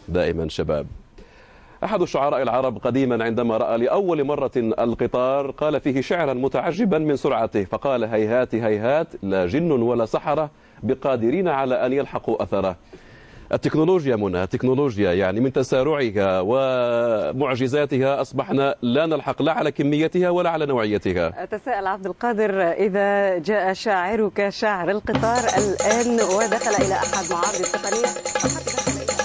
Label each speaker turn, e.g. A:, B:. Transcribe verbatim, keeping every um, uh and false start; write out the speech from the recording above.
A: دائما شباب. أحد الشعراء العرب قديما عندما رأى لأول مرة القطار قال فيه شعرا متعجبا من سرعته، فقال: هيهات هيهات لا جن ولا سحرة بقادرين على أن يلحقوا أثره. التكنولوجيا منى، التكنولوجيا يعني من تسارعها ومعجزاتها أصبحنا لا نلحق لا على كميتها ولا على نوعيتها.
B: تساءل عبد القادر إذا جاء شاعرك شاعر القطار الآن ودخل إلى أحد معارض التقنية